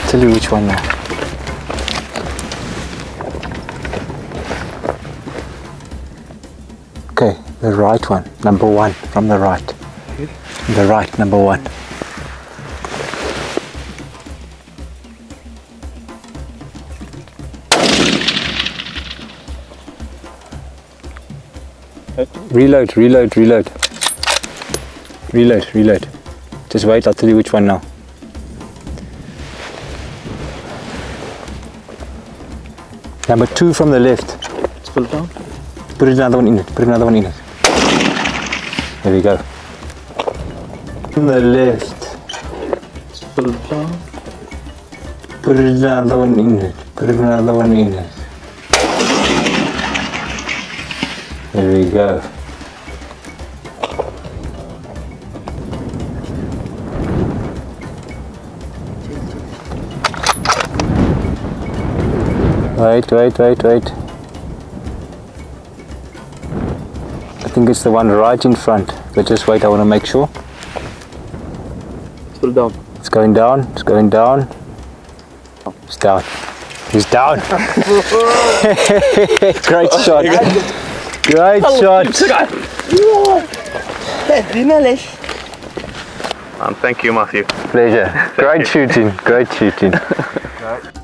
tell you which one now. Okay, the right one, number 1 from the right. Good. The right, number 1. Reload, reload, reload. Reload, reload. Just wait, I'll tell you which one now. Number 2 from the left. Let's pull it down. Put another one in it, put another one in it. There we go. From the left. Let's pull it down. Put another one in it, put another one in it. There we go. Wait, wait, wait, wait. I think it's the one right in front, but just wait, I want to make sure. Let's pull it down. It's going down, it's going down. It's down. He's down. Great shot. Great shot. Thank you, Matthew. Pleasure. Great shooting, great shooting.